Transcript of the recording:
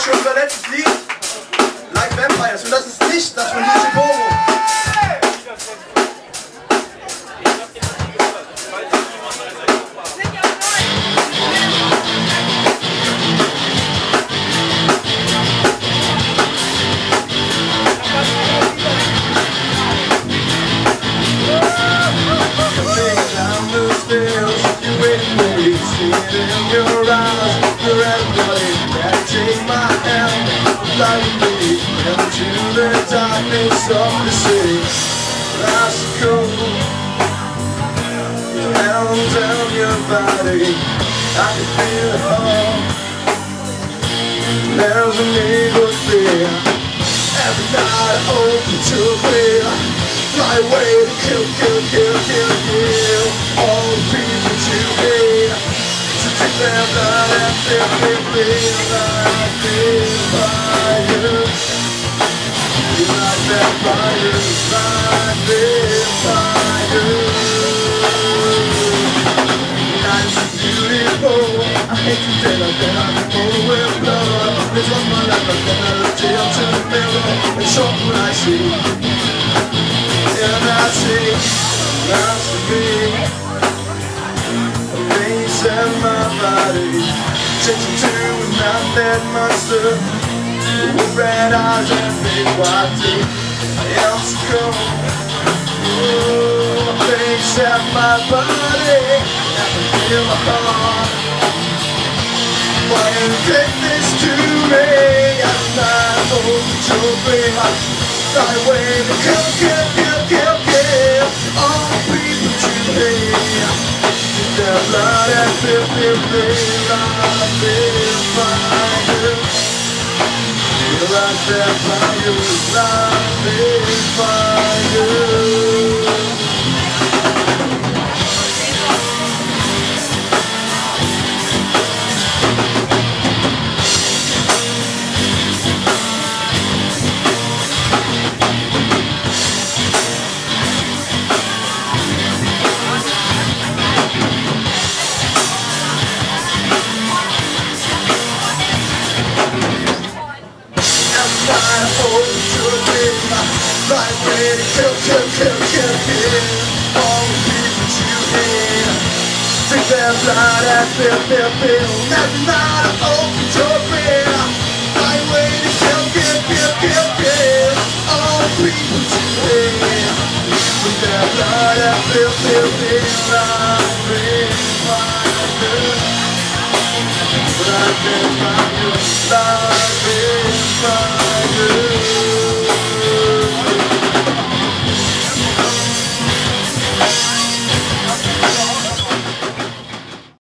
schon unser letztes Lied, Like Vampires, und das ist nicht das von DJ Bobo. Into the darkness of the city, last cold. Your hands down your body, I can feel it all. There's an eagle fear. Every night I open to a fear. Fly away to kill, kill, kill, kill, kill all the people you hate. To take their blood and feel like fire. You like that fire, like fire. Nights are beautiful. I hate to tell her that I'm full with blood. This was my life, but then I looked into the mirror and saw what I see. And I see, that's to me, a face in my body, changing to a man-made monster with red eyes and big white teeth. I am so cold. Oh, my face and my body, I can feel my heart. Why you take this to me? At night, hold your breath. Fly away to kill, kill, kill, kill, kill all the people you hate. Take their blood and feel, feel, feel like fire. Like that fire, like fire. Like ready, kill, kill, kill, kill, kill all the people you hate. Take their blood and feel, feel, feel. Every night I open your prayer. Like ready, kill, kill, kill, kill, kill all the people you hate. Take their blood and feel, feel, feel. Like fire, like fire.